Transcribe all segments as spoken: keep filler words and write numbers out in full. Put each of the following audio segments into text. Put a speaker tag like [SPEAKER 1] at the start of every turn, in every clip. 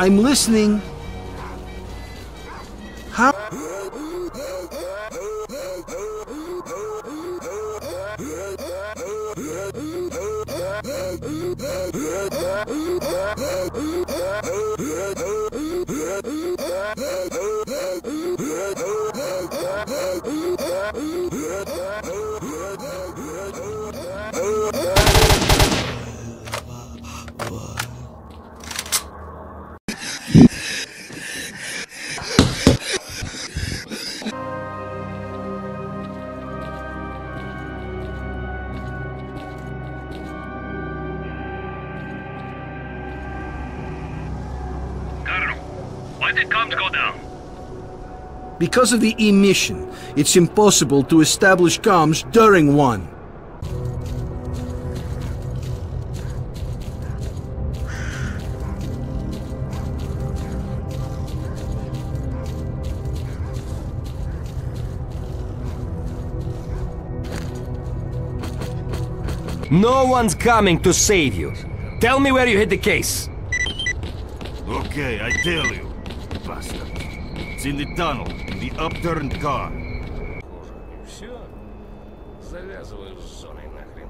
[SPEAKER 1] I'm listening. How?
[SPEAKER 2] Why did comms go down?
[SPEAKER 1] Because of the emission, it's impossible to establish comms during one.
[SPEAKER 3] No one's coming to save you. Tell me where you hid the case.
[SPEAKER 4] Okay, I tell you, bastard. It's in the tunnel, in the upturned car.
[SPEAKER 2] Все, завязываю с зоной нахрен.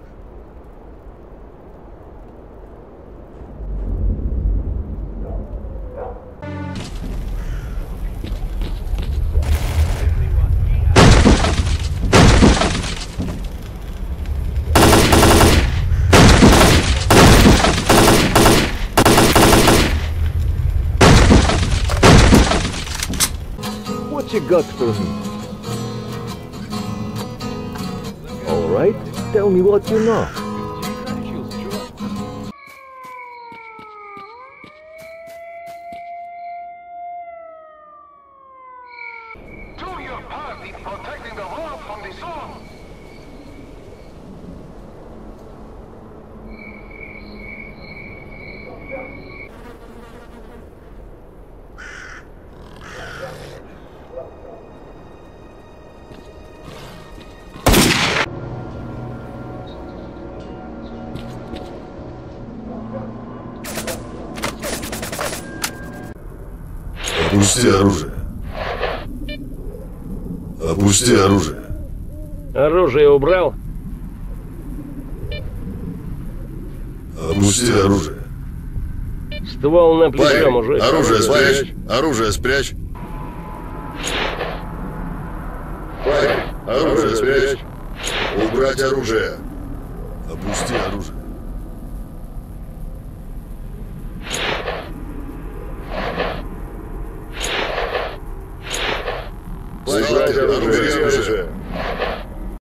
[SPEAKER 5] What you got for me? All right, tell me what you know.
[SPEAKER 6] Do your part in protecting the world from the storm.
[SPEAKER 7] Опусти оружие. Опусти оружие.
[SPEAKER 8] Оружие убрал?
[SPEAKER 7] Опусти оружие.
[SPEAKER 8] Ствол на плечо,
[SPEAKER 7] Парень,
[SPEAKER 8] мужик.
[SPEAKER 7] оружие спрячь. Оружие спрячь. Парень, оружие спрячь. Убрать оружие. Опусти оружие. Убрать оружие.